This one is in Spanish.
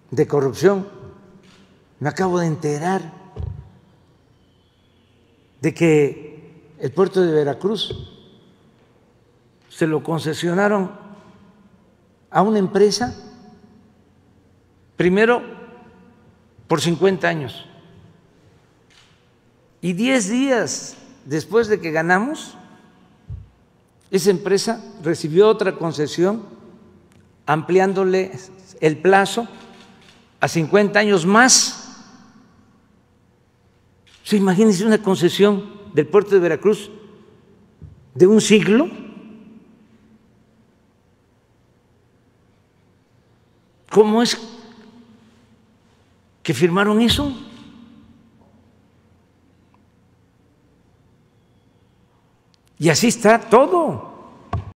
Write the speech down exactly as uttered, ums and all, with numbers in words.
de corrupción. Me acabo de enterar de que el puerto de Veracruz se lo concesionaron a una empresa, primero por cincuenta años, y diez días después de que ganamos, esa empresa recibió otra concesión ampliándole el plazo a cincuenta años más. O sea, imagínense una concesión del puerto de Veracruz de un siglo. ¿Cómo es que firmaron eso? Y así está todo.